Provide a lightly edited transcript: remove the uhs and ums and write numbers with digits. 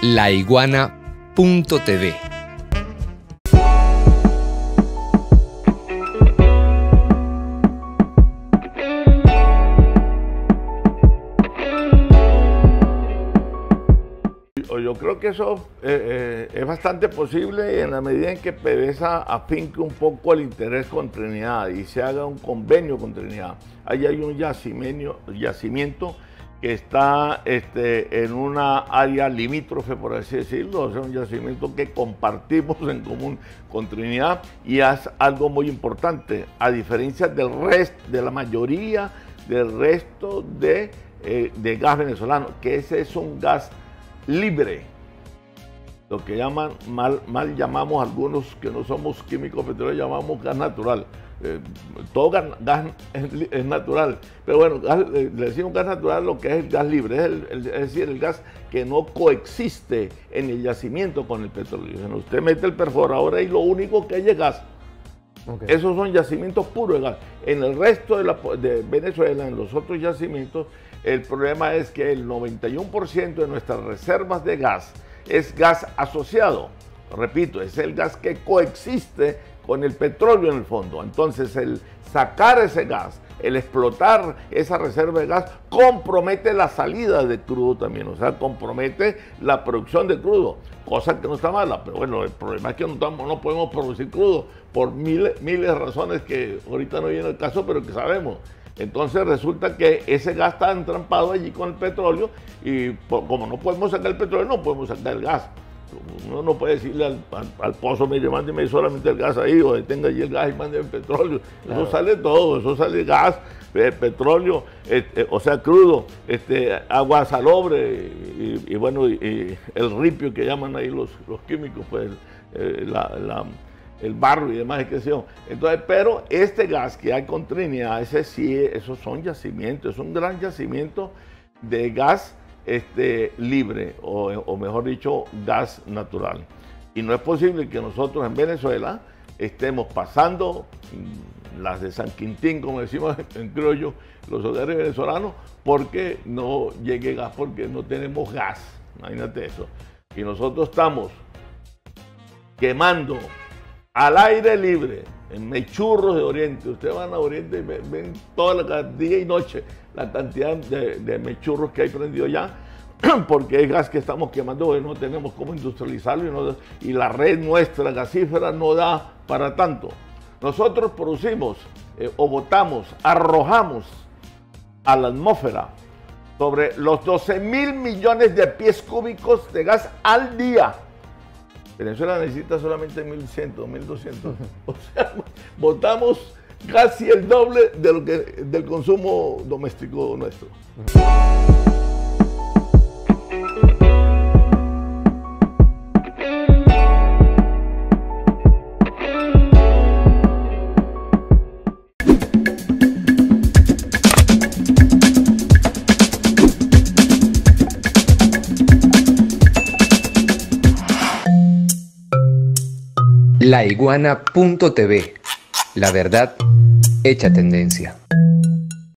laiguana.tv. Yo creo que eso es bastante posible en la medida en que PDVSA afinque un poco el interés con Trinidad y se haga un convenio con Trinidad. Ahí hay un yacimiento que está en una área limítrofe, por así decirlo, o sea, un yacimiento que compartimos en común con Trinidad, y es algo muy importante, a diferencia del resto, de la mayoría del resto de gas venezolano, que ese es un gas libre, lo que llaman, mal llamamos algunos que no somos químicos petroleros, llamamos gas natural. Todo gas es natural, pero bueno, le decimos gas natural lo que es el gas libre, es decir, el gas que no coexiste en el yacimiento con el petróleo. Bueno, usted mete el perforador y lo único que hay es gas. Okay. Esos son yacimientos puros de gas. En el resto de Venezuela, en los otros yacimientos, el problema es que el 91% de nuestras reservas de gas es gas asociado. Repito, es el gas que coexiste con el petróleo en el fondo. Entonces, el sacar ese gas, el explotar esa reserva de gas, compromete la salida de crudo también, o sea, compromete la producción de crudo, cosa que no está mala, pero bueno, el problema es que no podemos producir crudo por miles de razones que ahorita no viene el caso, pero que sabemos. Entonces resulta que ese gas está entrampado allí con el petróleo y como no podemos sacar el petróleo, no podemos sacar el gas. Uno no puede decirle al pozo, mire, mándeme solamente el gas ahí, o detenga allí el gas y mándeme el petróleo. Claro. Eso sale todo, eso sale gas, petróleo, o sea, crudo, agua salobre y bueno, y el ripio que llaman ahí los químicos, pues el barro y demás, qué sé yo. Entonces, pero este gas que hay con Trinidad, ese sí, esos son yacimientos, es un gran yacimiento de gas libre, o mejor dicho, gas natural. Y no es posible que nosotros en Venezuela estemos pasando las de San Quintín, como decimos en criollo, los hogares venezolanos, porque no llegue gas, porque no tenemos gas. Imagínate eso. Y nosotros estamos quemando al aire libre, en mechurros de Oriente. Ustedes van a Oriente y ven toda la día y noche la cantidad de mechurros que hay prendido ya, porque es gas que estamos quemando, porque no tenemos cómo industrializarlo y la red nuestra gasífera no da para tanto. Nosotros producimos o botamos, arrojamos a la atmósfera sobre los 12.000 millones de pies cúbicos de gas al día. Venezuela necesita solamente 1.100, 1.200. O sea, botamos casi el doble del consumo doméstico nuestro. laiguana.tv. La verdad hecha tendencia.